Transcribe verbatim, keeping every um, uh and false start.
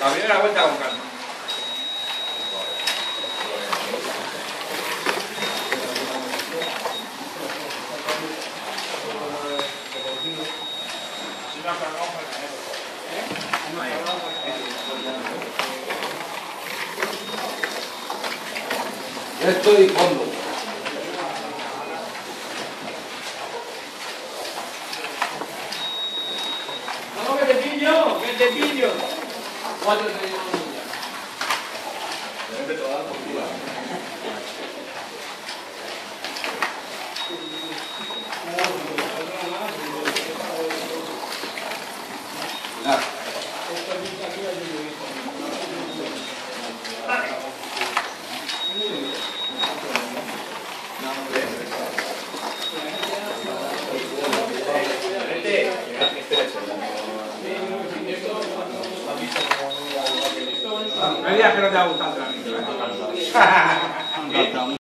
La primera vuelta con calma. Ya estoy fondo. ¡Vamos que te pillo! ¡Que te pillo! Cuatro te llevan No digas que no te ha gustado el trámite.